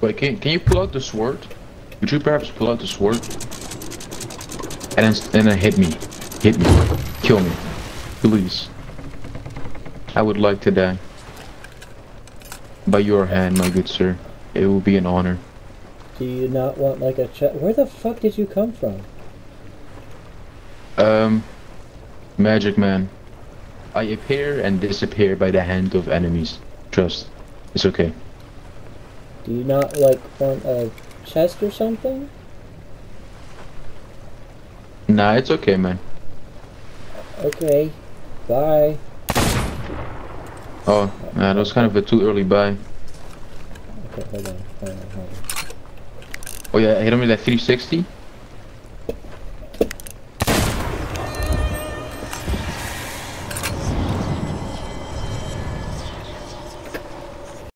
Wait, can you pull out the sword? Could you perhaps pull out the sword? And then hit me. Hit me. Kill me. Please. I would like to die. By your hand, my good sir. It will be an honor. Do you not want like a chest? Where the fuck did you come from? Magic man. I appear and disappear by the hand of enemies. Trust. It's okay. Do you not like want a chest or something? Nah, it's okay, man. Okay. Bye. Oh, man, that was kind of a too early bye. Okay, hold on. Oh yeah, hit him with that 360.